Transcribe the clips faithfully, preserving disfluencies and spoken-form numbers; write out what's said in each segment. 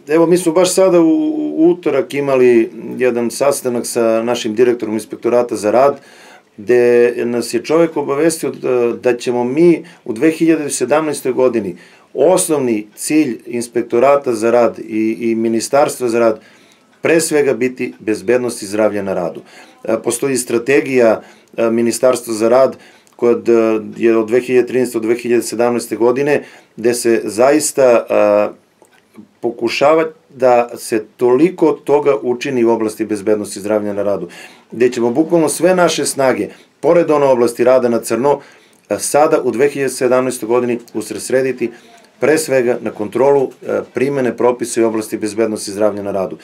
evo, mi smo baš sada u utorak imali jedan sastanak sa našim direktorom Inspektorata za rad, gde nas je čovek obavestio da ćemo mi u dve hiljade sedamnaestoj godini osnovni cilj Inspektorata za rad i Ministarstva za rad pre svega biti bezbednost i zdravlje na radu. Postoji strategija Ministarstva za rad koja je od dve hiljade trinaeste do dve hiljade sedamnaeste godine, gde se zaista pokušava da se toliko toga učini u oblasti bezbednosti i zdravlja na radu, gde ćemo bukvalno sve naše snage, pored ono oblasti rada na crno, sada u dve hiljade sedamnaestoj godini usredsrediti pre svega na kontrolu primene propisa i oblasti bezbednosti i zdravlja na radu.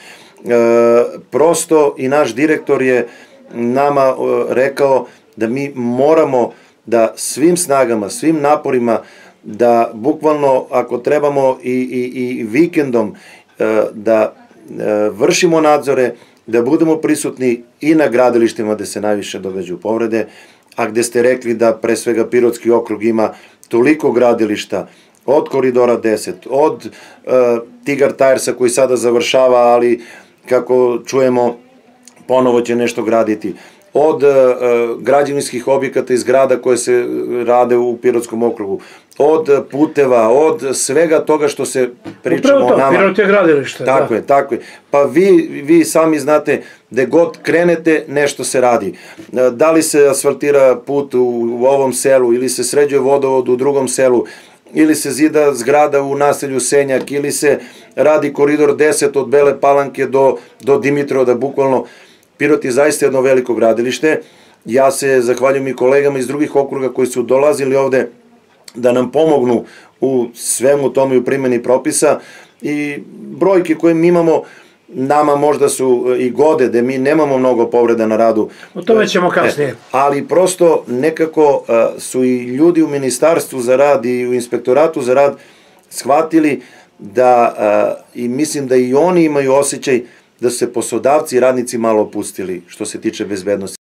Prosto i naš direktor je nama rekao da mi moramo da svim snagama, svim naporima, da bukvalno ako trebamo i vikendom da vršimo nadzore, da budemo prisutni i na gradilištima gde se najviše događaju povrede, a gde ste rekli da pre svega Pirotski okrug ima toliko gradilišta, od Koridora deset, od Tigar Tiresa koji sada završava, ali kako čujemo ponovo će nešto graditi, od građevinskih objekata i zgrada koje se rade u Pirotskom okrugu, od puteva, od svega toga što se pričamo o nama. Upravo to, Pirot je gradilište. Tako je, tako je. Pa vi sami znate, gde god krenete, nešto se radi. Da li se asfaltira put u ovom selu, ili se sređuje vodovod u drugom selu, ili se zida zgrada u naselju Senjak, ili se radi Koridor deset od Bele Palanke do Dimitrova, bukvalno. Pirot je zaista jedno veliko gradilište. Ja se zahvaljujem i kolegama iz drugih okruga koji su dolazili ovde da nam pomognu u svemu tome i u primjeni propisa, i brojke koje mi imamo nama možda su i gode, da mi nemamo mnogo povreda na radu. O tome ćemo kasnije. Ali prosto nekako su i ljudi u Ministarstvu za rad i u Inspektoratu za rad shvatili da, i mislim da i oni imaju osjećaj da su se poslodavci i radnici malo opustili što se tiče bezbednosti.